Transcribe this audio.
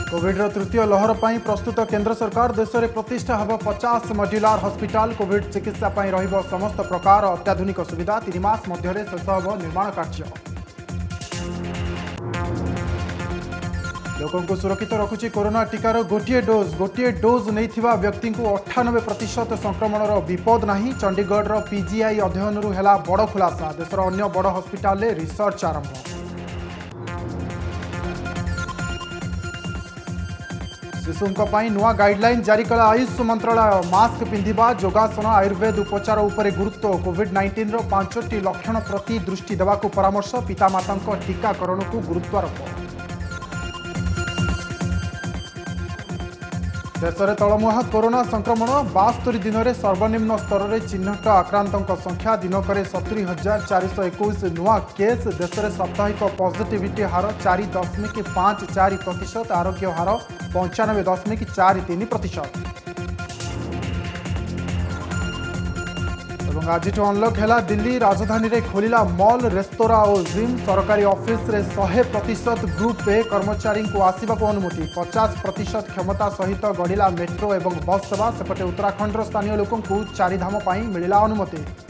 Covid तृतीय लहर पर प्रस्तुत केंद्र सरकार देश में प्रतिष्ठा हब 50 मड्यूलर हॉस्पिटल कोविड चिकित्सा रहिब समस्त प्रकार अत्याधुनिक सुविधा 3 मास मध्य शेष हब निर्माण कार्य। लोकों को सुरक्षित रखुची कोरोना टीकार गोटे डोज नहीं व्यक्ति को 98% संक्रमण विपद नहीं। चंडीगढ़ पीजीआई अध्ययन है बड़ खुलासा देशर अन्य बड़ हॉस्पिटल में रिसर्च आरंभ। शिशुओं नुआ गाइडलाइन जारी कला आयुष मंत्रालय मास्क पिंधिबा योगासन आयुर्वेद उपचार उपरे गुरुत्व कोविड-19 5टी लक्षण प्रति दृष्टि देवाकू परामर्श पितामाता टीकाकरण को गुरुत्वारोप। देश में तलमुहा कोरोना संक्रमण 72 दिन में सर्वनिम्न स्तर में चिन्हट आक्रांतों संख्या दिनक 70,421 नुआ केस देश में साप्ताहिक पॉजिटिविटी हार 4.54%। आरोग्य हार 95.43%। आज अनलक है दिल्ली राजधानी रे खोलिला मॉल रेस्तोरा और जिम सरकारी ऑफिस रे 100% ग्रुप ए कर्मचारी को आसवाक अनुमति 50% क्षमता सहित गढ़िला मेट्रो और बस सेवा सेपटे उत्तराखंड स्थानीय लोक 4 धाम मिला अनुमति।